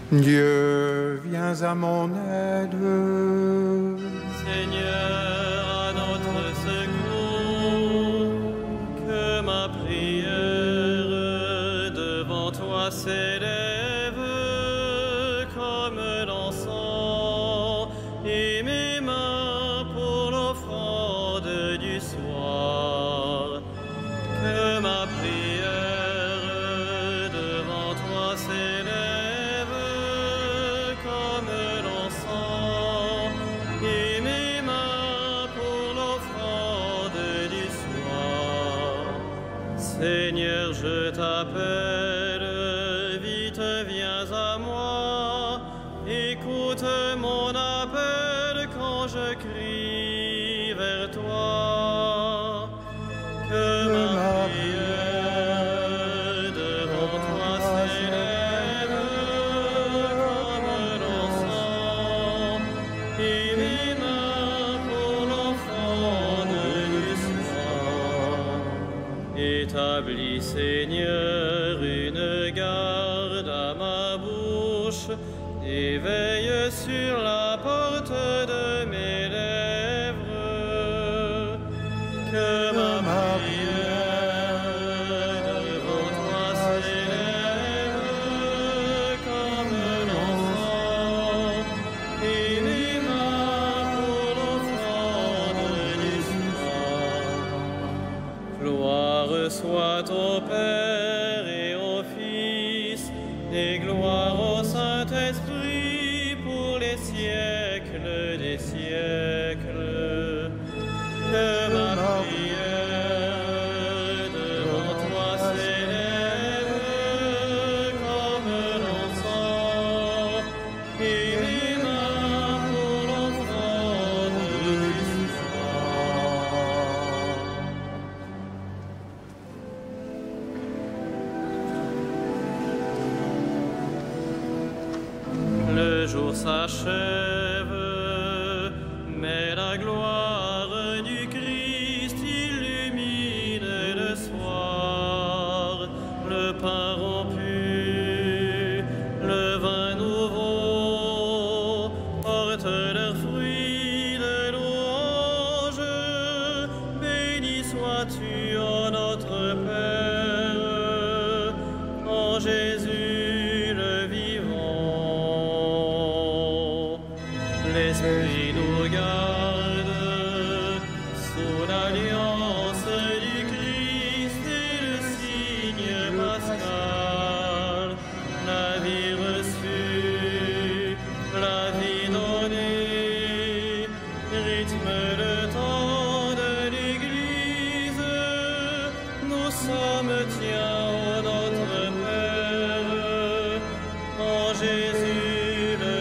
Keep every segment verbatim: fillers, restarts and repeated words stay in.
Dieu, viens à mon aide. Seigneur, à notre secours, que ma prière devant toi s'élève comme l'encens et mes mains pour l'offrande du soir. Que ma prière devant toi s'élève comme l'encens et mes mains pour l'offrande du soir. Seigneur, je t'appelle, vite viens à moi, écoute mon appel quand je crie vers toi. Que ma prière devant toi s'élève comme l'encens et mes mains pour l'offrande du soir. Établis, Seigneur, une garde à ma bouche et veille sur la porte de mes lèvres. Que ma prière devant toi s'élève comme l'encens et mes mains pour l'offrande du soir. Gloire soit au Père et au Fils et gloire au Saint-Esprit pour les siècles des siècles. Que ma prière devant toi s'élève comme l'encens et mes mains pour l'offrande du soir. Le jour s'achève, mais la gloire du Christ illumine le soir. Le pain rompu, le vin nouveau portent leurs fruits de louange. Béni sois-tu, ô notre Père, en Jésus le vivant. L'Esprit nous garde sous l'alliance du Christ et le signe pascal. La vie reçue, la vie donnée, rythme le temps de l'Église. Nous sommes tiens, ô notre Père, en Jésus le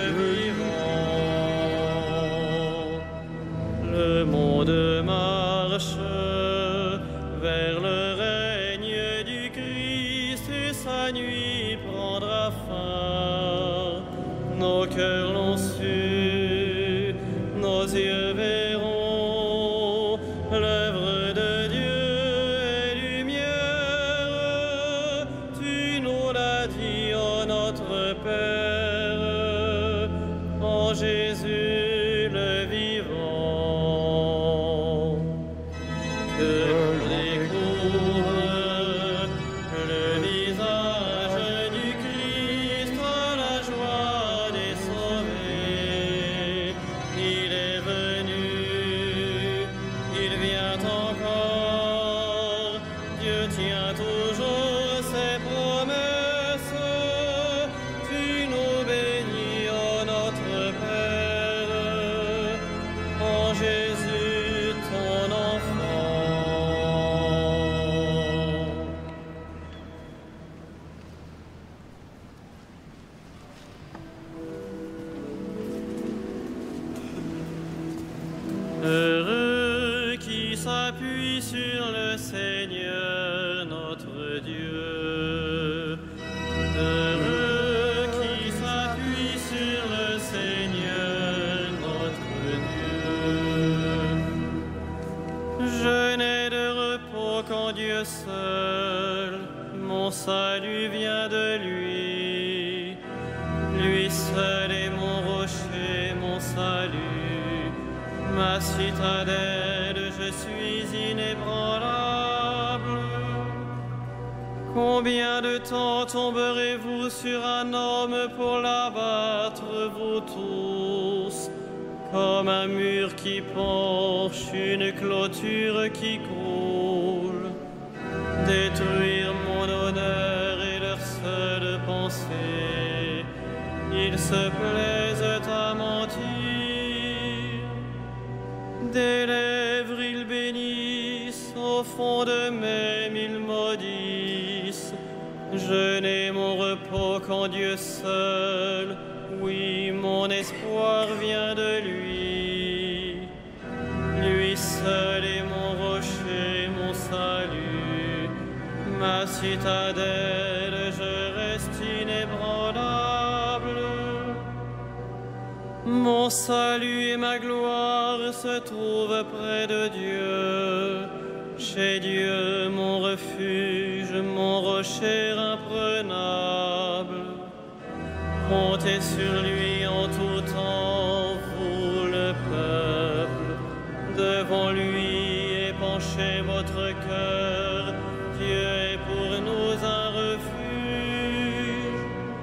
vivant. Le monde marche vers le règne du Christ et sa nuit prendra fin. Nos cœurs l'ont su, nos yeux verront l'œuvre de Dieu est lumière. Tu nous l'as dit, ô notre Père, en Jésus le vivant. Que l'on découvre le visage du Christ à la joie des sauvés. Il est venu, il vient encore, Dieu tient toujours ses promesses. Tu nous bénis, ô notre Père, en Jésus ton enfant. Heureux qui s'appuie sur le Seigneur notre Dieu. Heureux qui s'appuie sur le Seigneur notre Dieu. Je n'ai de repos qu'en Dieu seul, mon salut vient de lui. Lui seul est mon rocher, mon salut, ma citadelle, je suis inébranlable. Combien de temps tomberez-vous sur un homme pour l'abattre, vous tous, comme un mur qui penche, une clôture qui croule, détruire mon honneur et leur seule pensée, ils se plaisent à mentir. Des lèvres ils bénissent, au fond de même ils maudissent. Je n'ai mon repos qu'en Dieu seul, oui, mon espoir vient de lui. Lui seul est mon rocher, mon salut, ma citadelle, je reste inébranlable. Mon salut et ma gloire se trouvent près de Dieu. Chez Dieu, mon refuge, mon rocher imprenable. Comptez sur lui en tout temps, vous le peuple. Devant lui épanchez votre cœur. Dieu est pour nous un refuge.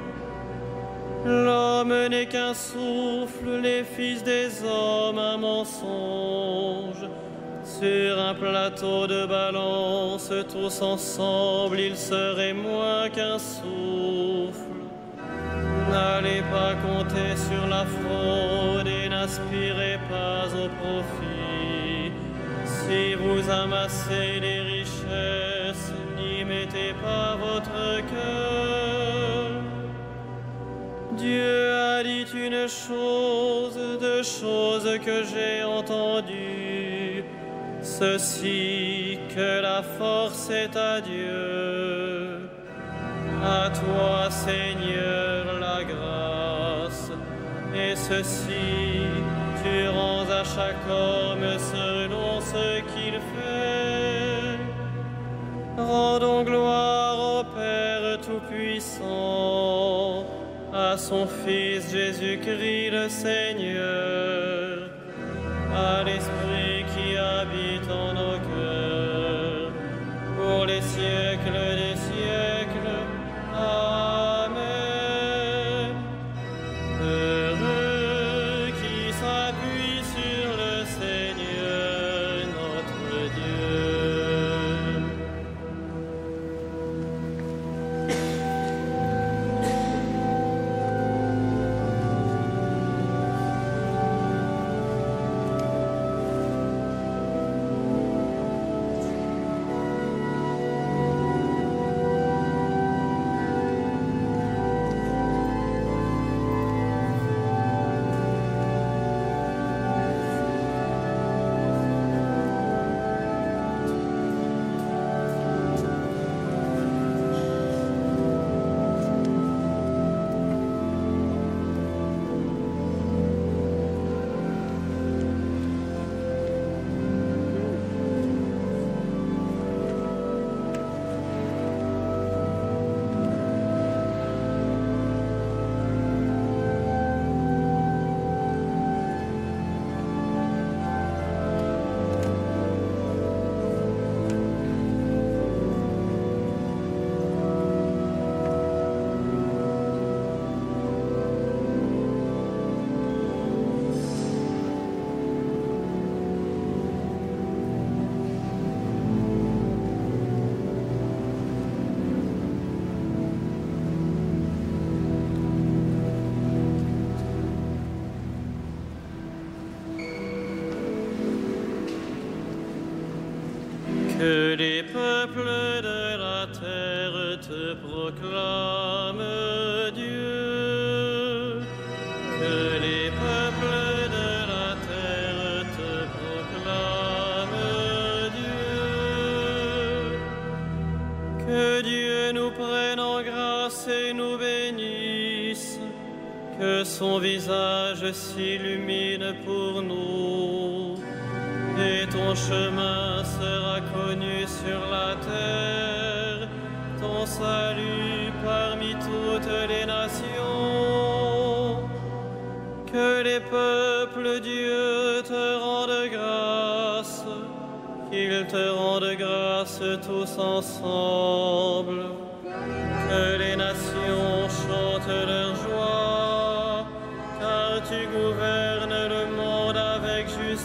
L'homme n'est qu'un souffle, les fils des hommes un mensonge. Sur un plateau de balance, tous ensemble, ils seraient moins qu'un souffle. N'allez pas compter sur la fraude et n'aspirez pas au profit. Si vous amassez les richesses, n'y mettez pas votre cœur. Dieu a dit une chose, deux choses que j'ai entendues. Ceci, que la force est à Dieu. À toi, Seigneur, la grâce. Et ceci, tu rends à chaque homme selon ce qu'il fait. Rendons gloire au Père Tout-Puissant, à son Fils Jésus-Christ le Seigneur, à l'Esprit qui habite en nos cœurs, pour les siècles des siècles. Amen. Heureux qui s'appuie sur le Seigneur notre Dieu. Que les peuples de la terre te proclament, Dieu. Que les peuples de la terre te proclament, Dieu. Que Dieu nous prenne en grâce et nous bénisse. Que son visage s'illumine pour nous. Et ton chemin sera connu sur la terre, ton salut parmi toutes les nations. Que les peuples, Dieu, te rendent grâce, qu'ils te rendent grâce tous ensemble. Que les nations chantent leur joie, car tu gouvernes le monde avec justice.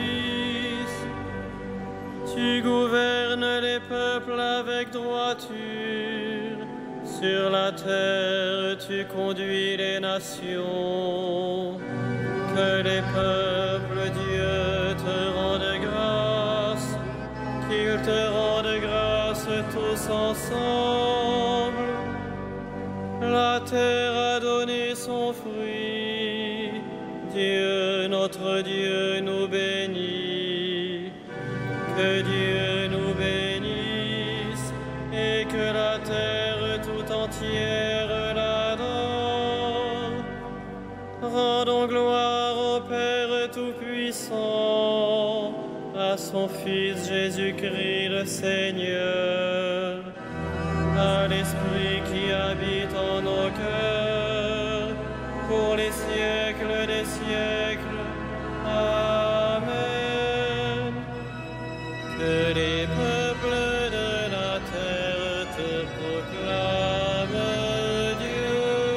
Tu gouvernes les peuples avec droiture. Sur la terre, tu conduis les nations. Que les peuples, Dieu, te rendent grâce, qu'ils te rendent grâce tous ensemble. La terre a donné son fruit. Dieu, notre Dieu, nous bénit. Que Dieu nous bénisse et que la terre tout entière l'adore. Rendons gloire au Père Tout-Puissant, à son Fils Jésus-Christ le Seigneur, à l'Esprit qui habite en nos cœurs, pour les siècles des siècles. Amen. Que les peuples de la terre te proclament, Dieu.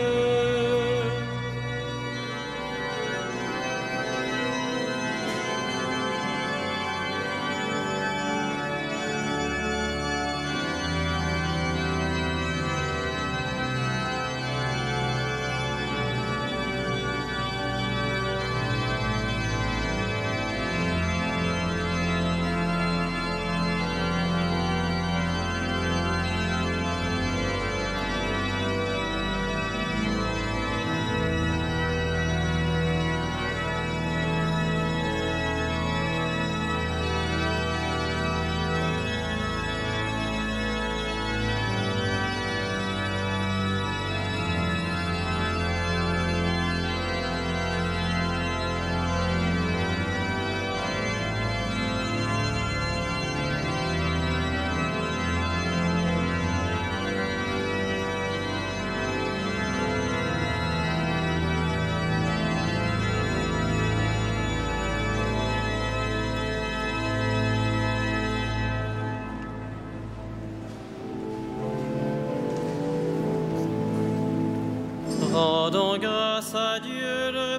Rendons grâce à Dieu le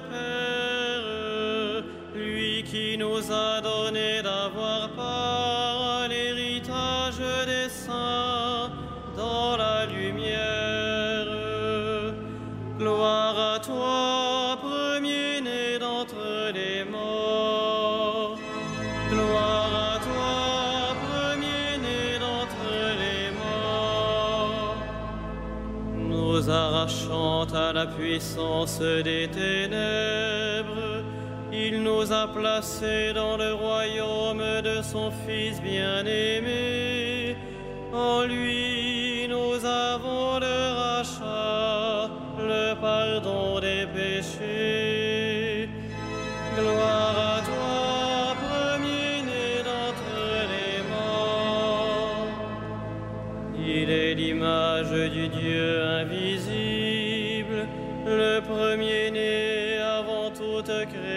Père, lui qui nous a donné d'avoir part à l'héritage des saints dans la lumière. Gloire à toi, premier-né d'entre les morts. Gloire à toi, premier-né d'entre les morts. Nous arrachant à la puissance des ténèbres, il nous a placés dans le royaume de son Fils bien-aimé. En lui, nous avons le rachat, le pardon des péchés. Gloire à toi, premier-né d'entre les morts. Il est l'image du Dieu invisible, le premier-né avant toute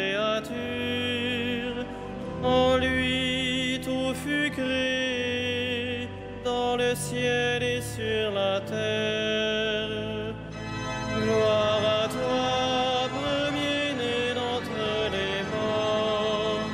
créature. En lui, tout fut créé, dans le ciel et sur la terre. Gloire à toi, premier-né d'entre les morts.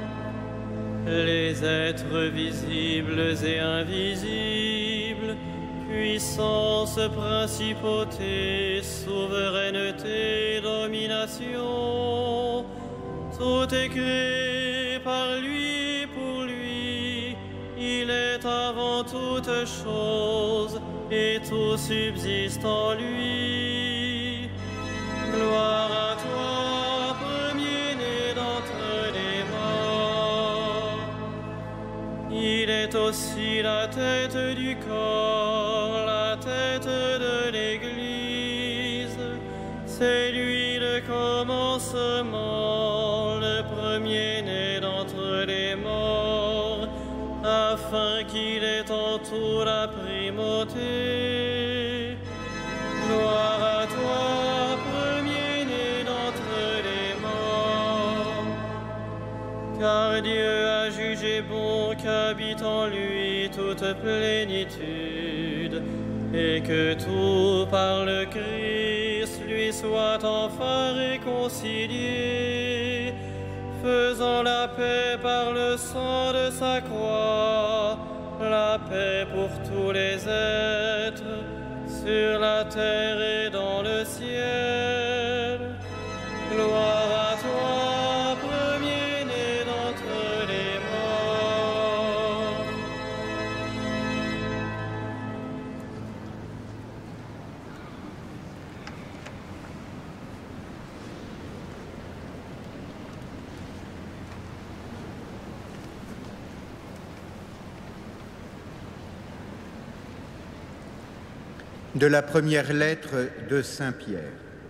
Les êtres visibles et invisibles, puissance, principauté, souveraineté, domination, tout est créé par lui, pour lui. Il est avant toute chose et tout subsiste en lui. Gloire à toi, premier-né d'entre les morts. Il est aussi la tête du corps, la tête de l'Église. C'est lui le commencement, le premier-né d'entre les morts, afin qu'il ait en tout la primauté. Gloire à toi, premier-né d'entre les car Dieu a jugé bon qu'habite en lui toute plénitude, et que tout par le Christ lui soit enfin réconcilié, faisant la paix par le sang de sa croix, la paix pour tous les êtres, sur la terre et dans le ciel. Gloire à toi, premier-né d'entre les morts. De la première lettre de Saint Pierre.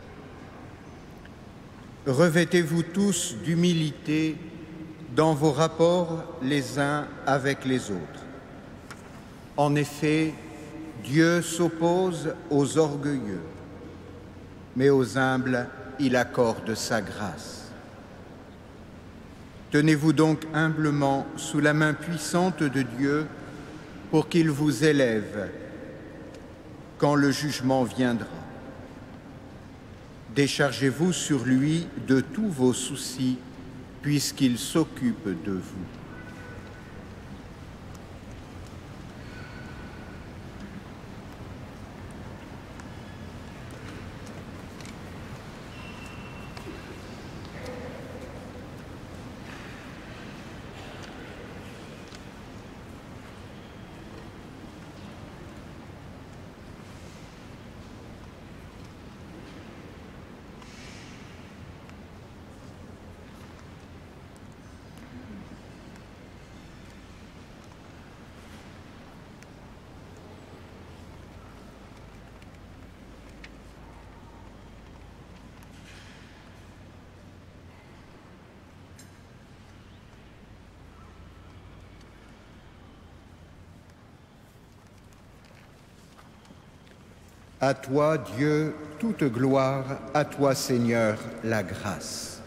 Revêtez-vous tous d'humilité dans vos rapports les uns avec les autres. En effet, Dieu s'oppose aux orgueilleux, mais aux humbles, il accorde sa grâce. Tenez-vous donc humblement sous la main puissante de Dieu pour qu'il vous élève quand le jugement viendra. Déchargez-vous sur lui de tous vos soucis, puisqu'il s'occupe de vous. À toi, Dieu, toute gloire, à toi, Seigneur, la grâce.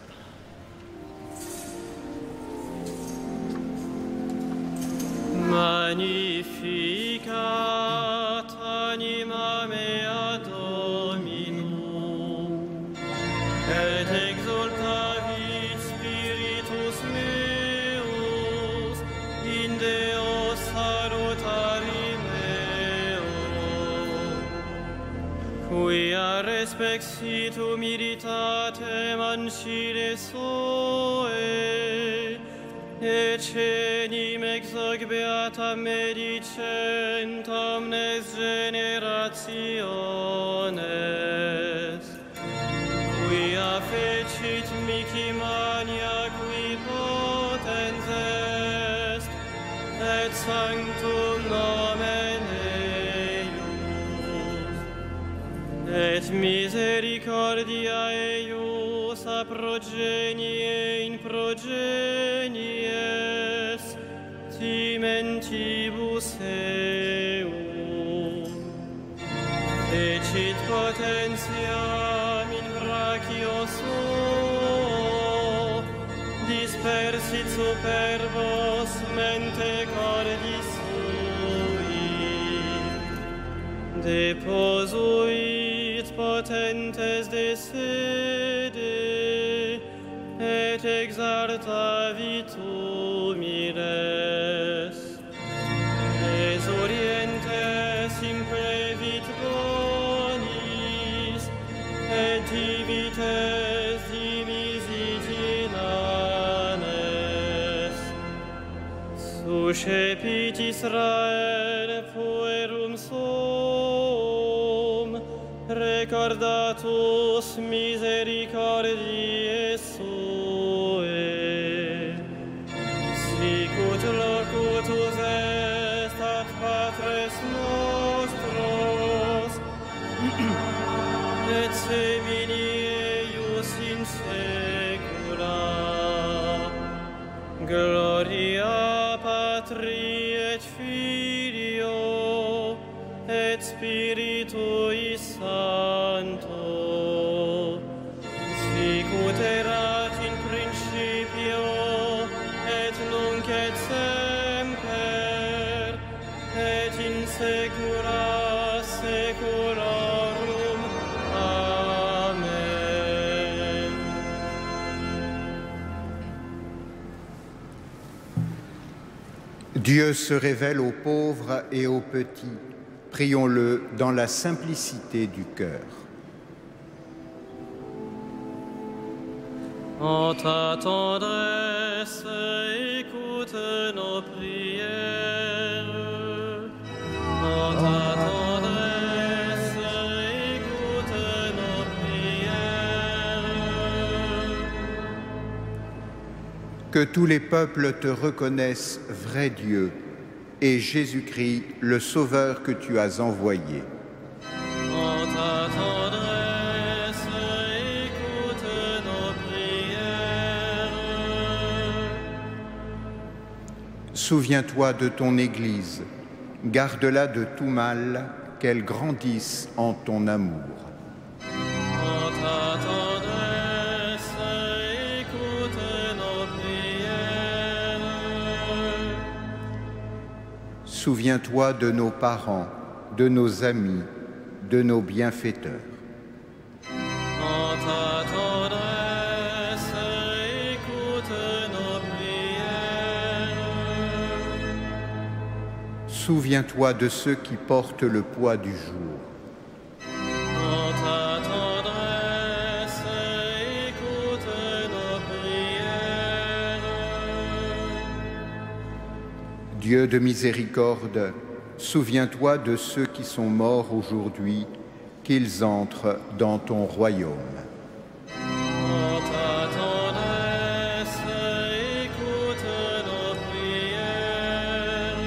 Magnificat anima mea Dominum, et exultavit spiritus meus in Deo salutari meo, quia respexit humilitatem ancile Soe, ecenim ex hoc beata medicent omnes generationes, quia fecit mihi mania qui potens est, et sanctum nomen eius, et misericordia eius a progenie in progenies timentibus eum, ecit potentiam in brachio suo dispersit superbos mente cordis sui, deposuit potentes de sede, et exaltavit humiles, exorientes implevit bonis, et divites dimisit inanes, suscepit Israel puerum suum, recordatus misericordiae sue, sicut locutus est ad patres nostros, et semini eius in saecula. Gloria Patri et Filio et Spiritui Sancto, sicut erat in principio saecula saeculorum. Amen. Dieu se révèle aux pauvres et aux petits. Prions-le dans la simplicité du cœur. En ta tendresse, écoute nos prières. En ta tendresse, écoute nos prières. Que tous les peuples te reconnaissent vrai Dieu et Jésus-Christ, le Sauveur que tu as envoyé. En ta tendresse, écoute nos prières. Souviens-toi de ton Église, garde-la de tout mal, qu'elle grandisse en ton amour. En ta tendresse, écoute nos prières. Souviens-toi de nos parents, de nos amis, de nos bienfaiteurs. En ta tendresse, écoute nos prières. Souviens-toi de ceux qui portent le poids du jour. En ta tendresse, écoute nos prières. Dieu de miséricorde, souviens-toi de ceux qui sont morts aujourd'hui, qu'ils entrent dans ton royaume. En ta tendresse, écoute nos prières.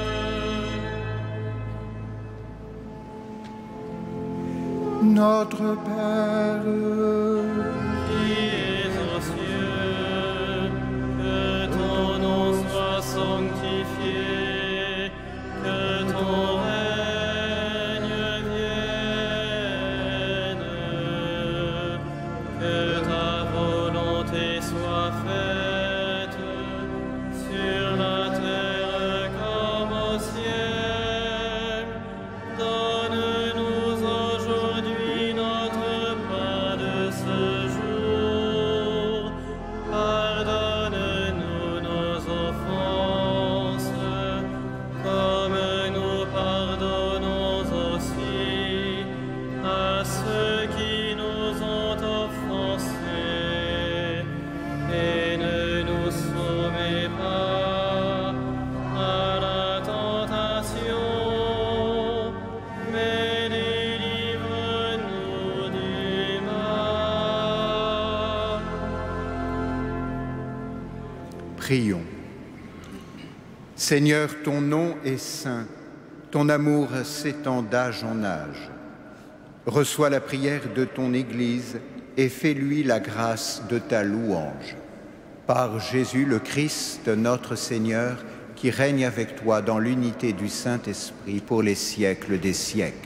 Notre Père, Qui es aux cieux, que ton nom soit sanctifié, que ton règne vienne, que ta volonté soit faite sur la terre comme au ciel. Donne-nous aujourd'hui notre pain de ce jour. Pardonne-nous nos offenses, comme nous pardonnons aussi à ceux qui nous ont offensés. Et ne nous soumets pas à la tentation, mais délivre-nous du mal. prions. Seigneur, ton nom est saint, ton amour s'étend d'âge en âge. Reçois la prière de ton Église et fais-lui la grâce de ta louange. Par Jésus le Christ, notre Seigneur, qui règne avec toi dans l'unité du Saint-Esprit pour les siècles des siècles.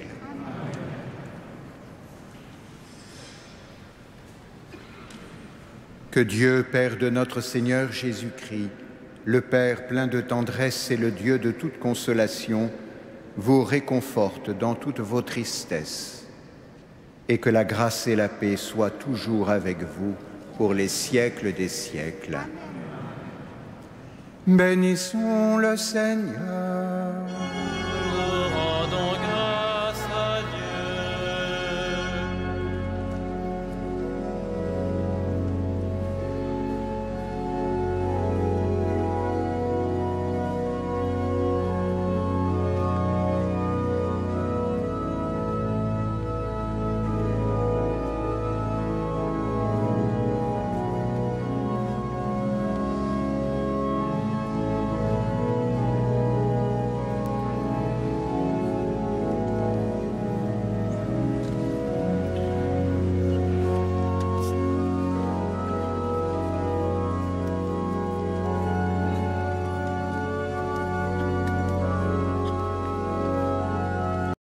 Que Dieu, Père de notre Seigneur Jésus-Christ, le Père plein de tendresse et le Dieu de toute consolation, vous réconforte dans toutes vos tristesses, et que la grâce et la paix soient toujours avec vous pour les siècles des siècles. Bénissons le Seigneur.